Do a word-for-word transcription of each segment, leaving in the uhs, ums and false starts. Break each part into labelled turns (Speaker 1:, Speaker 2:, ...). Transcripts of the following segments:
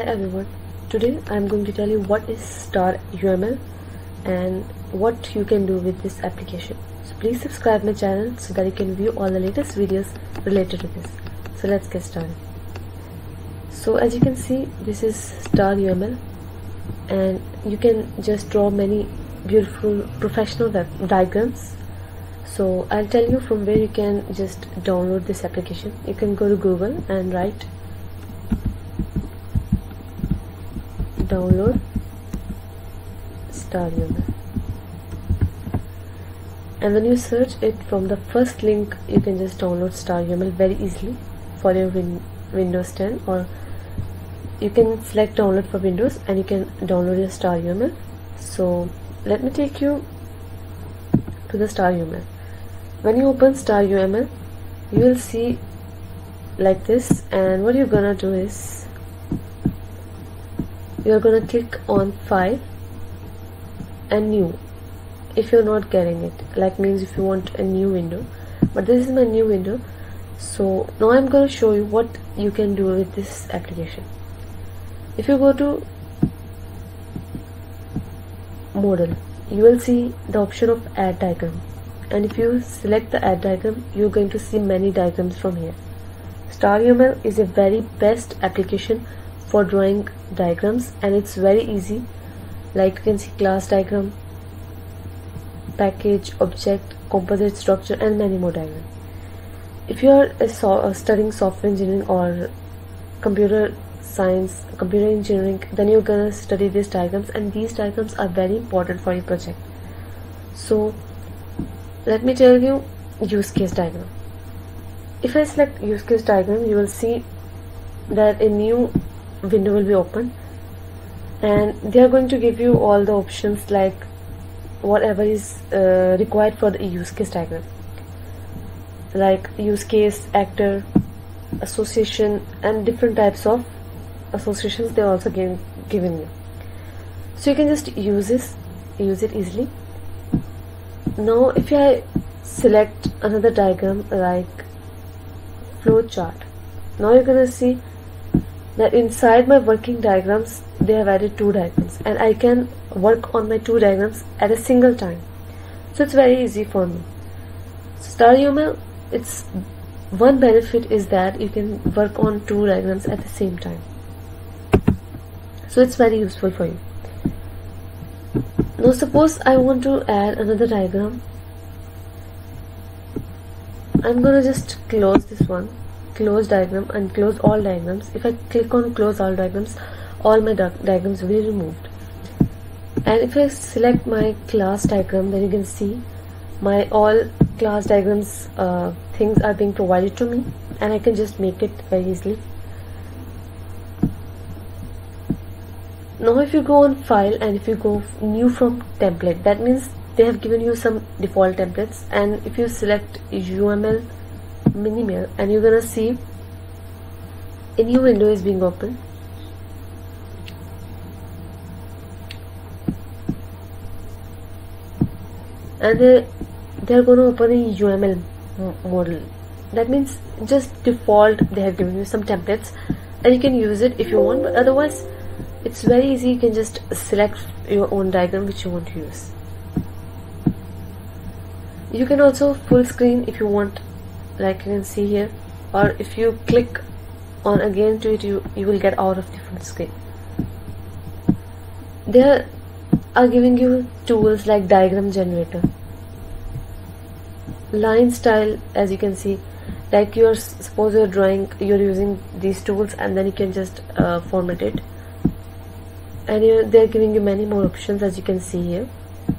Speaker 1: everyone, today I am going to tell you what is Star U M L and what you can do with this application. So please subscribe my channel so that you can view all the latest videos related to this. So let's get started. So as you can see, this is Star U M L and you can just draw many beautiful professional web diagrams. So I'll tell you from where you can just download this application. You can go to Google and write download Star U M L, and when you search it from the first link, you can just download Star U M L very easily for your win Windows ten, or you can select download for Windows and you can download your Star U M L. So let me take you to the Star U M L. When you open Star U M L, you will see like this, and what you're gonna do is you're gonna click on File and New if you're not getting it, like means if you want a new window, but this is my new window. So now I'm gonna show you what you can do with this application. If you go to Model, you will see the option of Add Diagram, and if you select the Add Diagram, you're going to see many diagrams from here. Star U M L is a very best application for drawing diagrams, and it's very easy. Like you can see class diagram, package, object, composite structure, and many more diagrams. If you are a so uh, studying software engineering or computer science, computer engineering, then you're gonna study these diagrams, and these diagrams are very important for your project. So let me tell you use case diagram. If I select use case diagram, you will see that a new window will be open, and they are going to give you all the options like whatever is uh, required for the use case diagram, like use case, actor, association, and different types of associations they are also given given you. So you can just use this use it easily. Now if I select another diagram like flow chart, now you're gonna see that inside my working diagrams they have added two diagrams, and I can work on my two diagrams at a single time. So it's very easy for me. Star U M L, its one benefit is that you can work on two diagrams at the same time. So it's very useful for you. Now suppose I want to add another diagram. I'm gonna just close this one, close diagram, and close all diagrams. If I click on close all diagrams, all my di diagrams will be removed. And if I select my class diagram, then you can see my all class diagrams uh, things are being provided to me, and I can just make it very easily. Now if you go on File and if you go New from Template, that means they have given you some default templates, and if you select U M L Minimal, and you're gonna see a new window is being opened. And they they're gonna open a U M L model. That means just default they have given you some templates, and you can use it if you want, but otherwise it's very easy. You can just select your own diagram which you want to use. You can also full screen if you want, like you can see here, or if you click on again to it, you, you will get out of the full screen. They are giving you tools like diagram generator, line style, as you can see, like you're suppose you're drawing, you're using these tools, and then you can just uh, format it, and you're, they're giving you many more options as you can see here.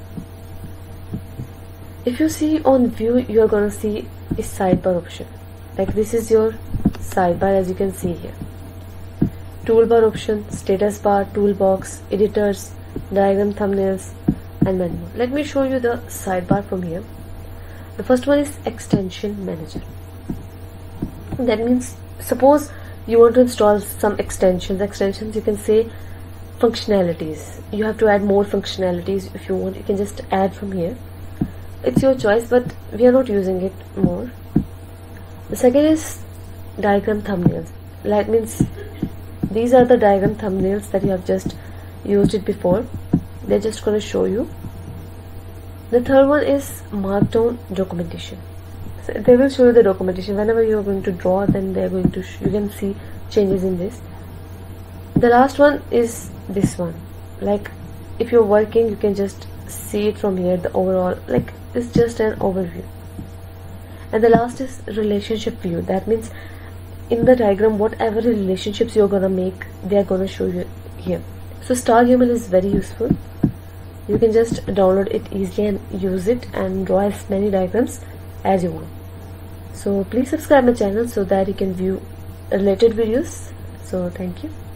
Speaker 1: If you see on view, you're gonna see a sidebar option, like this is your sidebar as you can see here. Toolbar option, status bar, toolbox, editors, diagram thumbnails, and many more. Let me show you the sidebar from here. The first one is extension manager. That means suppose you want to install some extensions extensions you can say functionalities. You have to add more functionalities. If you want, you can just add from here. It's your choice, but we are not using it more. The second is diagram thumbnails. Like means these are the diagram thumbnails that you have just used it before. They're just going to show you. The third one is Markdown documentation. So they will show you the documentation. Whenever you are going to draw, then they are going to sh you can see changes in this. The last one is this one. Like if you're working, you can just see it from here, the overall, like it's just an overview. And the last is relationship view. That means in the diagram, whatever relationships you're gonna make, they are gonna show you here. So StarUML is very useful. You can just download it easily and use it and draw as many diagrams as you want. So please subscribe my channel so that you can view related videos. So thank you.